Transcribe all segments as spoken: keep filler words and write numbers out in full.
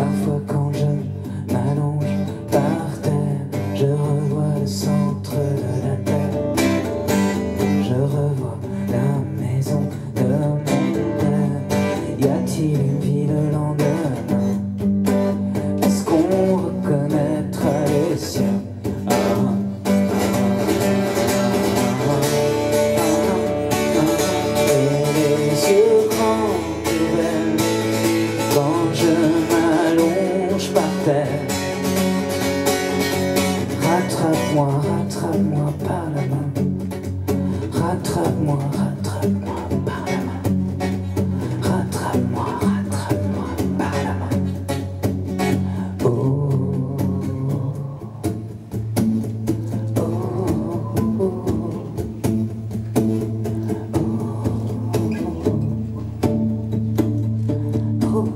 Parfois quand je m'allonge par terre, je revois le centre de la terre. Je revois la maison de mon père. Y a-t-il une vie le lendemain? Est-ce qu'on reconnaîtra les siens? Ah, ah, ah, ah, et les yeux grands ouverts quand je m'allonge par terre. Rattrape-moi, rattrape-moi par la main. Rattrape-moi, rattrape-moi par la main. Rattrape-moi, rattrape-moi par la main. Oh, oh, oh, oh, oh.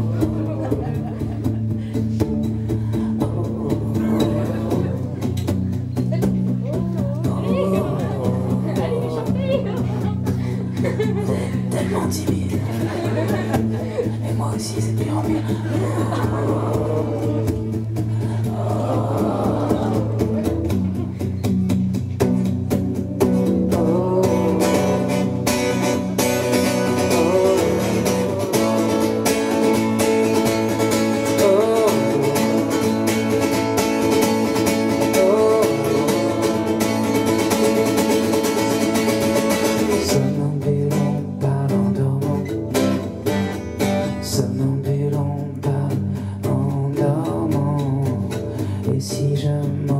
Tellement timide. Et moi aussi, c'est pire en pire. Somnambule, on parle en dormant. Et si je m'en